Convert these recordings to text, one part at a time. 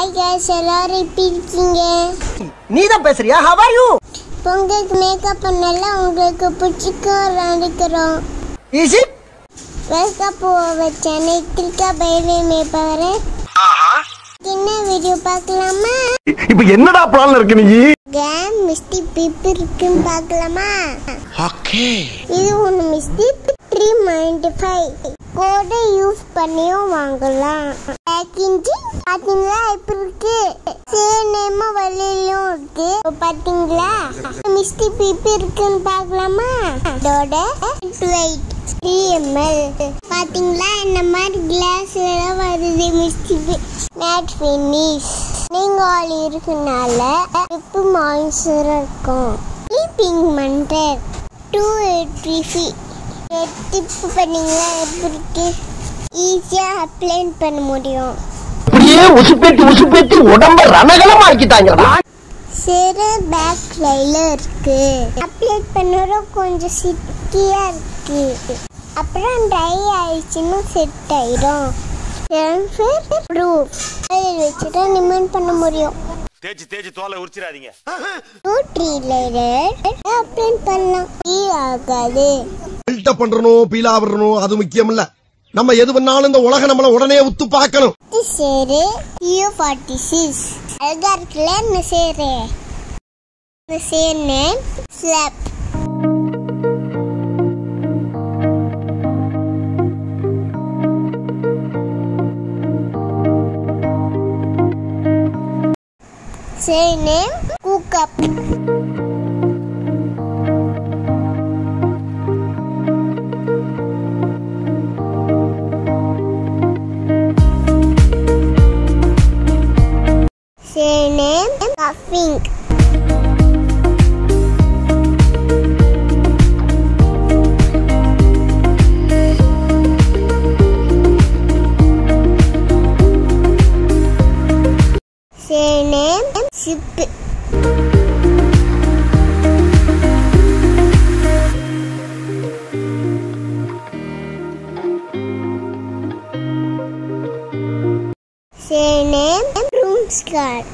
Hi guys, எல்லாரும் எப்படி இருக்கீங்க? நீதான் பேசுறியா? How are you? உங்களுக்கு மேக்கப் பண்ணல உங்களுக்கு பிடிக்கும் நினைக்கிறோம். Is it? Welcome to our channel கில்கா பைவே மே பாரு. என்ன வீடியோ பார்க்கலாமா? இப்போ என்னடா பிளான்ல இருக்கு நீ? கேம் மிஸ்டி பீப்பிள் இருக்குன்னு பார்க்கலாமா? ஓகே. இது ஒன்னு மிஸ்டி 395 கோடை யூஸ் பண்ணியும் வாங்கலாம். பேக்கிங்கு பாத்தீங்களா இப்படி இருக்கு. சேம் நேம் வழியிலும் இருக்கு பாத்தீங்களா. மிஸ்டி பீப்பிள் இருக்குன்னு பார்க்கலாமா? இதோட வெயிட் 3 ml பாத்தீங்களா. இந்த மாதிரி கிளாஸ்ல வருது மிஸ்டி மேட் ஃபினிஷ். நீங்க ஆல் இருக்குனால இப்போ மாய்ஸ்சர் இருக்கும். ஸ்லீப்பிங் மண்டர் 285 டிப் பண்ணீங்களா எப்படி இருக்கு. ஈஸியா அப்ளை பண்ண முடியும். அப்படியே உசுப்பேத்தி உடம்ப ரணகலமா ஆக்கிட்டாங்கடா. சரி பேக் லைலர் இருக்கு. அப்ளை பண்ணற கொஞ்சம் சிட்டியா இருக்கு. அப்புறம் ட்ரை ஆயிடுச்சுன்னா செட் ஆயிடும். ப்ரூஃப் வச்சுட்டு ரிமூவ் பண்ண முடியும். தேய்ச்சி தோலை உரிச்சிராதீங்க. அப்ளை பண்ணலாம். ஆகாது. ஃபில்டர் பண்றணும் பீலா வரணும் அது முக்கியம் இல்ல. நம்ம எது பண்ணாலும் இந்த உலக நம்மள உடனே உத்து பார்க்கணும். சரி U46 அழகா இருக்குல்ல. இந்த சேரு ஸ்லாப் cook up. Cuffing. Zip. Room skirt.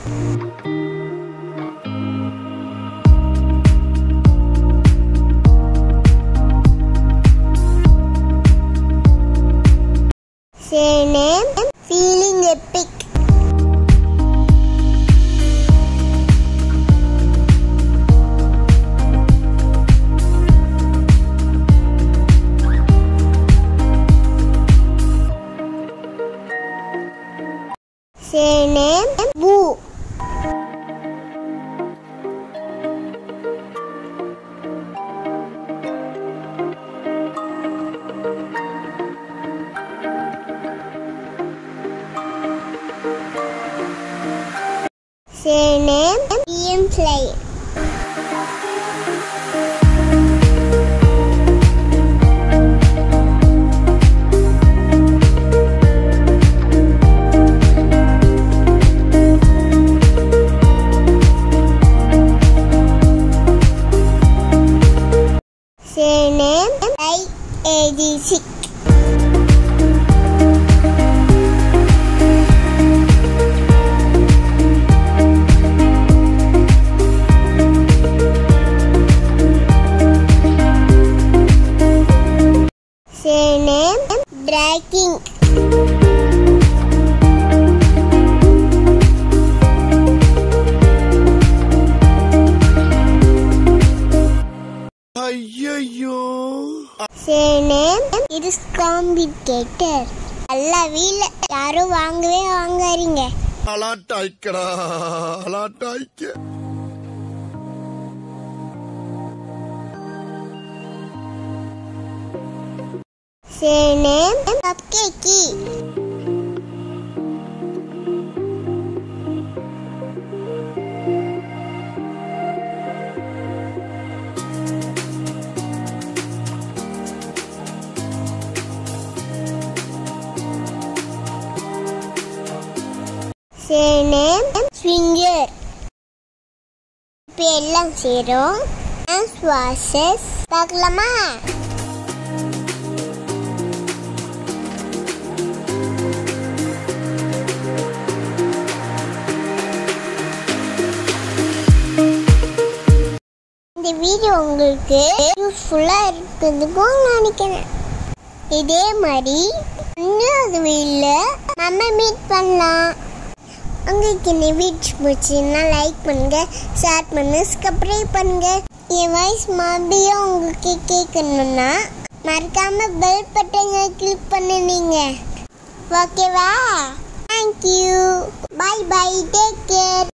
Feeling epic. Boo. PM Fly. IAD6. Dragging. ஐயோ it is complicated. எல்லா வீல யாரும் வாங்காதீங்க. அலாட்டாய்க்கடா அலாட்டாய்க்க. cupcake. Swinger. இப்போ எல்லாம் சேரும். வாஷஸ் பார்க்கலாமா? வீடியோ உங்களுக்கு யூஸ்ஃபுல்லா இருக்குதுக்கும் நினைக்கிறேன். இதே மாதிரி இன்னொரு வீடியோல நம்ம மீட் பண்ணலாம். உங்களுக்கு இந்த வீடியோ பிடிச்சிருந்தா லைக் பண்ணுங்க, ஷேர் பண்ணுங்க, சப்ஸ்கிரைப் பண்ணுங்க. என் வாய்ஸ் மறுபடியும் உங்களுக்கு கேட்கணும்னா மறக்காம பெல் பட்டனை கிளிக் பண்ணுவீங்க. ஓகேவா? Thank you. Bye bye. Take care.